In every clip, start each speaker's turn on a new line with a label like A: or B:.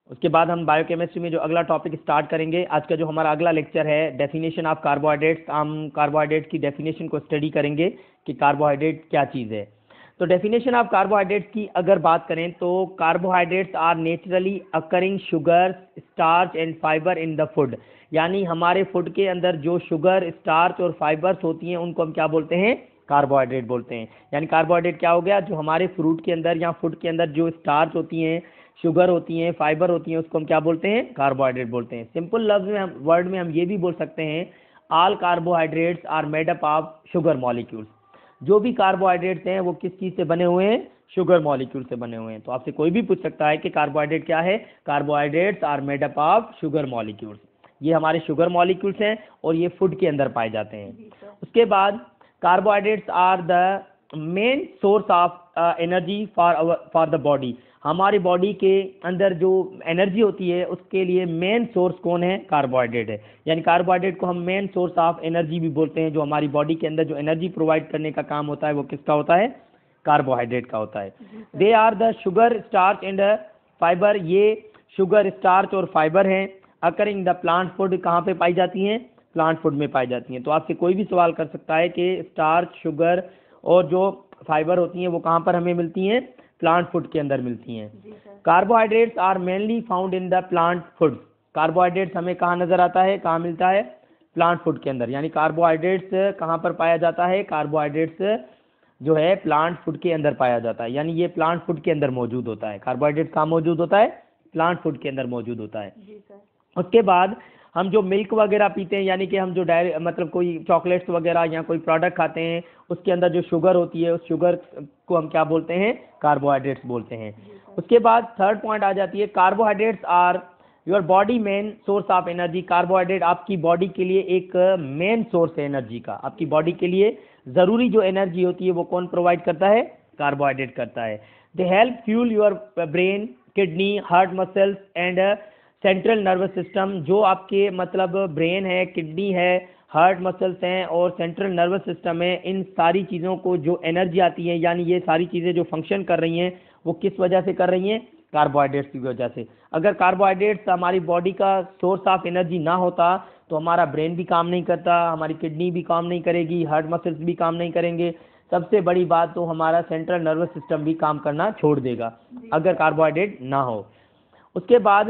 A: उसके बाद हम बायोकेमिस्ट्री में जो अगला टॉपिक स्टार्ट करेंगे, आज का जो हमारा अगला लेक्चर है डेफिनेशन ऑफ कार्बोहाइड्रेट्स। हम कार्बोहाइड्रेट की डेफिनेशन को स्टडी करेंगे कि कार्बोहाइड्रेट क्या चीज़ है। तो डेफिनेशन ऑफ कार्बोहाइड्रेट्स की अगर बात करें तो carbohydrates are naturally occurring sugar, starch and fibre in the food. यानी हमारे फूड के अंदर जो शुगर, स्टार्च और फाइबर्स होती हैं उनको हम क्या बोलते हैं? कार्बोहाइड्रेट बोलते हैं। यानी कार्बोहाइड्रेट क्या हो गया? जो हमारे फ्रूट के अंदर या फूड के अंदर जो स्टार्च होती हैं, शुगर होती हैं, फाइबर होती हैं, उसको हम क्या बोलते हैं? कार्बोहाइड्रेट बोलते हैं। सिंपल लफ्ज में वर्ड में हम ये भी बोल सकते हैं all carbohydrates are made up of sugar molecules. जो भी कार्बोहाइड्रेट्स हैं वो किस चीज़ से बने हुए हैं? शुगर मॉलिक्यूल से बने हुए हैं। तो आपसे कोई भी पूछ सकता है कि कार्बोहाइड्रेट क्या है? Carbohydrates are made up of sugar molecules. ये हमारे शुगर मॉलिक्यूल्स हैं और ये फूड के अंदर पाए जाते हैं। उसके बाद carbohydrates are the main source of energy for the body. हमारी बॉडी के अंदर जो एनर्जी होती है उसके लिए मेन सोर्स कौन है? कार्बोहाइड्रेट है। यानी कार्बोहाइड्रेट को हम मेन सोर्स ऑफ एनर्जी भी बोलते हैं। जो हमारी बॉडी के अंदर जो एनर्जी प्रोवाइड करने का काम होता है वो किसका होता है? कार्बोहाइड्रेट का होता है। They are the sugar, starch and fibre. ये शुगर, स्टार्च और फाइबर हैं। Occurring the plant food. कहाँ पे पाई जाती हैं? प्लांट फूड में पाई जाती हैं। तो आपसे कोई भी सवाल कर सकता है कि स्टार्च, शुगर और जो फाइबर होती हैं वो कहाँ पर हमें मिलती हैं? प्लांट फूड के अंदर मिलती हैं। Carbohydrates are mainly found in the plant food. Carbohydrates हमें कहाँ नजर आता है? कहाँ मिलता है? प्लांट फूड के अंदर। यानी कार्बोहाइड्रेट्स कहाँ पर पाया जाता है? कार्बोहाइड्रेट्स जो है प्लांट फूड के अंदर पाया जाता है। यानी ये प्लांट फूड के अंदर मौजूद होता है। कार्बोहाइड्रेट कहाँ मौजूद होता है? प्लांट फूड के अंदर मौजूद होता है। उसके बाद हम जो मिल्क वगैरह पीते हैं, यानी कि हम जो मतलब कोई चॉकलेट्स वगैरह या कोई प्रोडक्ट खाते हैं, उसके अंदर जो शुगर होती है उस शुगर को हम क्या बोलते हैं? कार्बोहाइड्रेट्स बोलते हैं। उसके बाद थर्ड पॉइंट आ जाती है carbohydrates are your body main source of energy. Carbohydrate आपकी बॉडी के लिए एक मेन सोर्स है एनर्जी का। आपकी बॉडी के लिए ज़रूरी जो एनर्जी होती है वो कौन प्रोवाइड करता है? कार्बोहाइड्रेट करता है। They help fuel your brain, kidney, heart muscles and central nervous system. जो आपके मतलब ब्रेन है, किडनी है, हार्ट मसल्स हैं और सेंट्रल नर्वस सिस्टम है, इन सारी चीज़ों को जो एनर्जी आती है, यानी ये सारी चीज़ें जो फंक्शन कर रही हैं वो किस वजह से कर रही हैं? कार्बोहाइड्रेट्स की वजह से। अगर कार्बोहाइड्रेट्स हमारी बॉडी का सोर्स ऑफ एनर्जी ना होता तो हमारा ब्रेन भी काम नहीं करता, हमारी किडनी भी काम नहीं करेगी, हार्ट मसल्स भी काम नहीं करेंगे। सबसे बड़ी बात तो हमारा सेंट्रल नर्वस सिस्टम भी काम करना छोड़ देगा अगर कार्बोहाइड्रेट ना हो। उसके बाद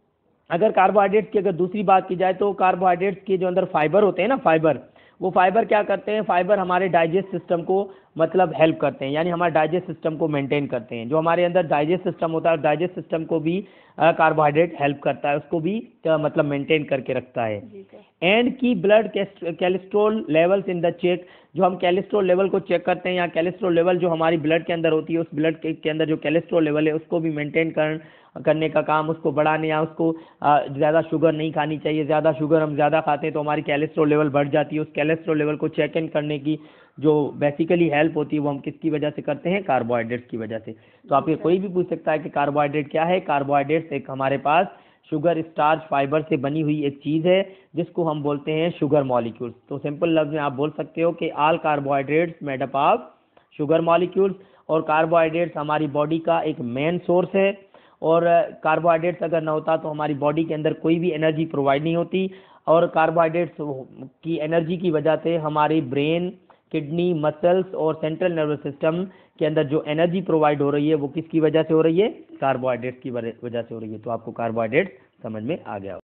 A: अगर कार्बोहाइड्रेट्स की अगर दूसरी बात की जाए तो कार्बोहाइड्रेट्स के जो अंदर फाइबर होते हैं ना, फाइबर, वो फाइबर क्या करते हैं? फाइबर हमारे डाइजेस्ट सिस्टम को मतलब हेल्प करते हैं। यानी हमारे डाइजेस्ट सिस्टम को मेंटेन करते हैं। जो हमारे अंदर डाइजेस्ट सिस्टम होता है, डाइजेस्ट सिस्टम को भी कार्बोहाइड्रेट हेल्प करता है, उसको भी मतलब मेंटेन करके रखता है। एंड की blood cholesterol levels in the check. जो हम कैलेस्ट्रॉल लेवल को चेक करते हैं या कैलेस्ट्रॉल लेवल जो हमारी ब्लड के अंदर होती है, उस ब्लड के अंदर जो कैलेस्ट्रॉल लेवल है उसको भी मेंटेन करने का काम, उसको बढ़ाने या उसको ज़्यादा शुगर नहीं खानी चाहिए। ज़्यादा शुगर हम ज़्यादा खाते हैं तो हमारी कैलेस्ट्रॉल लेवल बढ़ जाती है। उस कैलेस्ट्रॉल लेवल को चेक इन करने की जो बेसिकली हेल्प होती है वो हम किसकी वजह से करते हैं? कार्बोहाइड्रेट्स की वजह से। तो आपके कोई भी पूछ सकता है कि कार्बोहाइड्रेट क्या है? कार्बोहाइड्रेट्स एक हमारे पास शुगर, स्टार्च, फाइबर से बनी हुई एक चीज़ है जिसको हम बोलते हैं शुगर मॉलिक्यूल्स। तो सिंपल लफ्ज में आप बोल सकते हो कि all carbohydrates made up of sugar molecules. और कार्बोहाइड्रेट्स हमारी बॉडी का एक मेन सोर्स है और कार्बोहाइड्रेट्स अगर ना होता तो हमारी बॉडी के अंदर कोई भी एनर्जी प्रोवाइड नहीं होती। और कार्बोहाइड्रेट्स की एनर्जी की वजह से हमारी ब्रेन, किडनी, मसल्स और सेंट्रल नर्वस सिस्टम के अंदर जो एनर्जी प्रोवाइड हो रही है वो किसकी वजह से हो रही है? कार्बोहाइड्रेट्स की वजह से हो रही है। तो आपको कार्बोहाइड्रेट्स समझ में आ गया।